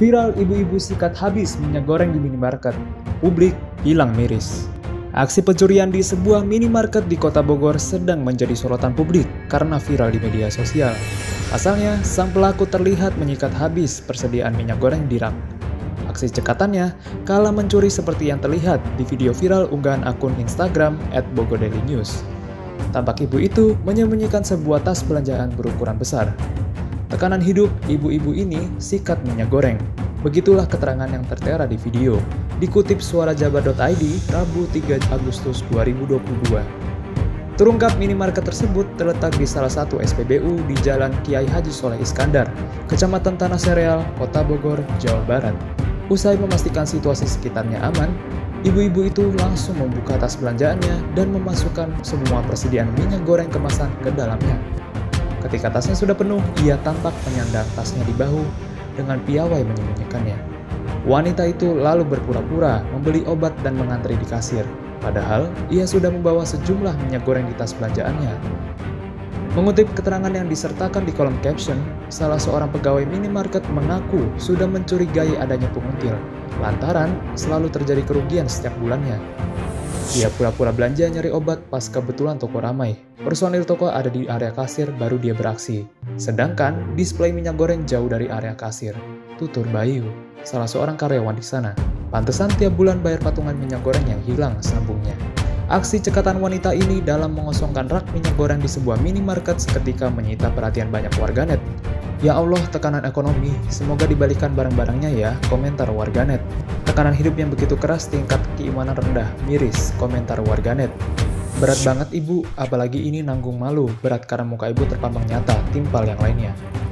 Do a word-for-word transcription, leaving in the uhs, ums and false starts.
Viral ibu-ibu sikat habis minyak goreng di minimarket. Publik hilang miris. Aksi pencurian di sebuah minimarket di Kota Bogor sedang menjadi sorotan publik karena viral di media sosial. Asalnya, sang pelaku terlihat menyikat habis persediaan minyak goreng di rak. Aksi cekatannya kala mencuri seperti yang terlihat di video viral unggahan akun Instagram et bogor daily news. Tampak ibu itu menyembunyikan sebuah tas belanjaan berukuran besar. Tekanan hidup ibu-ibu ini sikat minyak goreng. Begitulah keterangan yang tertera di video. Dikutip suara jabar titik i d Rabu tiga Agustus dua ribu dua puluh dua. Terungkap minimarket tersebut terletak di salah satu S P B U di Jalan Kiai Haji Soleh Iskandar, Kecamatan Tanah Sereal, Kota Bogor, Jawa Barat. Usai memastikan situasi sekitarnya aman, ibu-ibu itu langsung membuka tas belanjaannya dan memasukkan semua persediaan minyak goreng kemasan ke dalamnya. Ketika tasnya sudah penuh, ia tampak menyandang tasnya di bahu dengan piawai menyembunyikannya. Wanita itu lalu berpura-pura membeli obat dan mengantri di kasir, padahal ia sudah membawa sejumlah minyak goreng di tas belanjaannya. Mengutip keterangan yang disertakan di kolom caption, salah seorang pegawai minimarket mengaku sudah mencurigai adanya pungutil, lantaran selalu terjadi kerugian setiap bulannya. Dia pura-pura belanja nyari obat pas kebetulan toko ramai. Personil toko ada di area kasir baru dia beraksi. Sedangkan display minyak goreng jauh dari area kasir. Tutur Bayu, salah seorang karyawan di sana. Pantesan tiap bulan bayar patungan minyak goreng yang hilang sambungnya. Aksi cekatan wanita ini dalam mengosongkan rak minyak goreng di sebuah minimarket seketika menyita perhatian banyak warganet. Ya Allah, tekanan ekonomi, semoga dibalikan barang-barangnya ya, komentar warganet. Tekanan hidup yang begitu keras, tingkat keimanan rendah, miris, komentar warganet. Berat banget ibu, apalagi ini nanggung malu, berat karena muka ibu terpampang nyata, timpal yang lainnya.